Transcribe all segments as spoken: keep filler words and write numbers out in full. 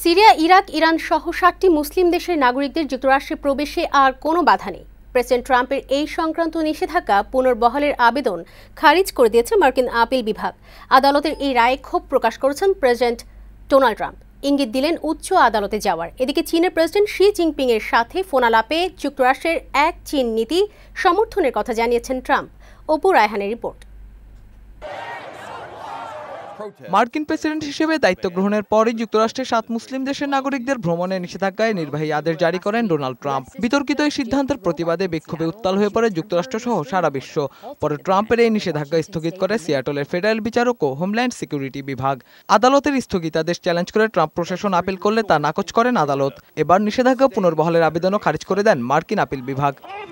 Syria, Iraq, Iran সহ সাতটি মুসলিম দেশের নাগরিকদের যুক্তরাষ্ট্রে প্রবেশে আর কোনো বাধা নেই। প্রেসিডেন্ট ট্রাম্পের এই সংক্রান্ত নিষেধাজ্ঞা পুনর্বহালের আবেদন খারিজ করে দিয়েছে মার্কিন আপিল বিভাগ। আদালতের এই রায়ে ক্ষোভ প্রকাশ করেছেন প্রেসিডেন্ট ডোনাল্ড ট্রাম্প। ইঙ্গিত দিলেন উচ্চ আদালতে যাওয়ার। এদিকে চীনের প্রেসিডেন্ট শি জিনপিং এর সাথে ফোনালাপে যুক্তরাষ্ট্রের এক চীন নীতি সমর্থনের কথা জানিয়েছেন ট্রাম্প। অপু রায়হানের রিপোর্ট। মার্কিন প্রেসিডেন্ট হিসেবে দায়িত্ব গ্রহণের পরই যুক্তরাষ্ট্রের সাত মুসলিম দেশের নাগরিকদের ভ্রমণের নিষেধাজ্ঞায় নির্বাহী আদেশ জারি করেন ডোনাল্ড ট্রাম্প। বিতর্কিত এই সিদ্ধান্তের প্রতিবাদে বিক্ষোভে উত্তাল হয়ে পড়ে যুক্তরাষ্ট্র সহ সারা বিশ্ব। পরে ট্রাম্পের এই নিষেধাজ্ঞা স্থগিত করে সিয়াটলের ফেডারেল বিচারক ও হোমল্যান্ড সিকিউরিটি বিভাগ। আদালতের স্থগিতাদেশ চ্যালেঞ্জ করে ট্রাম্প প্রশাসন আপিল করলে তা নাকচ করেন আদালত। এবার নিষেধাজ্ঞা পুনর্বহালের আবেদনও খারিজ করে দেন মার্কিন আপিল বিভাগ।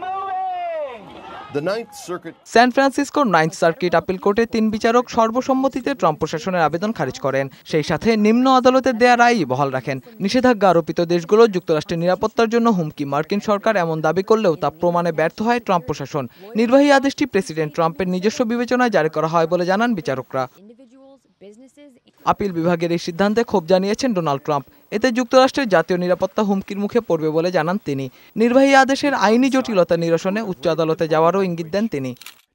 সান ফ্রান্সিসকোর নাইন্থ সার্কিট আপিল কোর্টে তিন বিচারক সর্বসম্মতিতে ট্রাম্প প্রশাসনের আবেদন খারিজ করেন। সেই সাথে নিম্ন আদালতের দেয়া রায়ই বহাল রাখেন। নিষেধাজ্ঞা আরোপিত দেশগুলো যুক্তরাষ্ট্রের নিরাপত্তার জন্য হুমকি। মার্কিন সরকার এমন দাবি করলেও তা প্রমাণে ব্যর্থ হয় ট্রাম্প প্রশাসন। নির্বাহী আদেশটি প্রেসিডেন্ট ট্রাম্পের নিজস্ব বিবেচনায় জারি করা হয় বলে জানান বিচারকরা। আপিল বিভাগের এই সিদ্ধান্তে ক্ষোভ জানিয়েছেন ডোনাল্ড ট্রাম্প। এতে যুক্তরাষ্ট্রের জাতীয় নিরাপত্তা হুমকির মুখে পড়বে বলে জানান তিনি। নির্বাহী আদেশের আইনি জটিলতা নিরসনে উচ্চ আদালতে যাওয়ারও ইঙ্গিত দেন তিনি।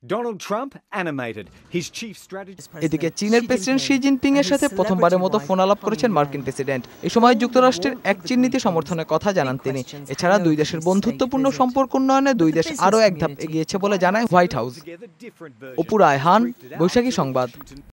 এদিকে চীনের প্রেসিডেন্ট শি জিনপিং এর সাথে প্রথমবারের মতো ফোনালাপ করেছেন মার্কিন প্রেসিডেন্ট। এ সময় যুক্তরাষ্ট্রের এক চীন নীতি সমর্থনের কথা জানান তিনি। এছাড়া দুই দেশের বন্ধুত্বপূর্ণ সম্পর্ক উন্নয়নে দুই দেশ আরও এক ধাপ এগিয়েছে বলে জানায় হোয়াইট হাউস। অপু রায়হান, বৈশাখী সংবাদ।